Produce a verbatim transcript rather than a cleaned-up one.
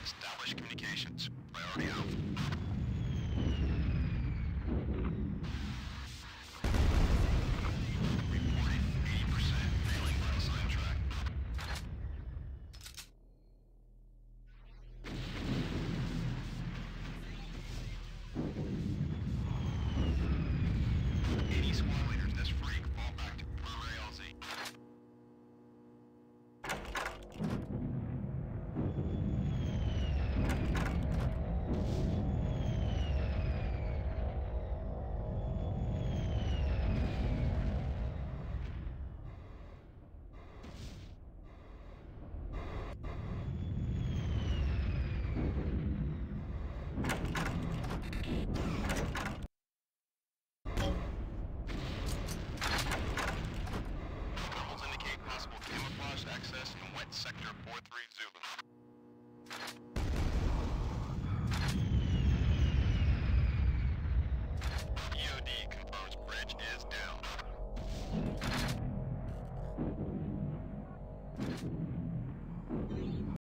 Establish communications. Priority Alpha. Reporting eighty percent. Failing vital sign track. eighty squad leaders, this freak. Fall back to primary L Z. Levels indicate possible camouflage access in wet sector four three Zulu. E O D confirms bridge is down.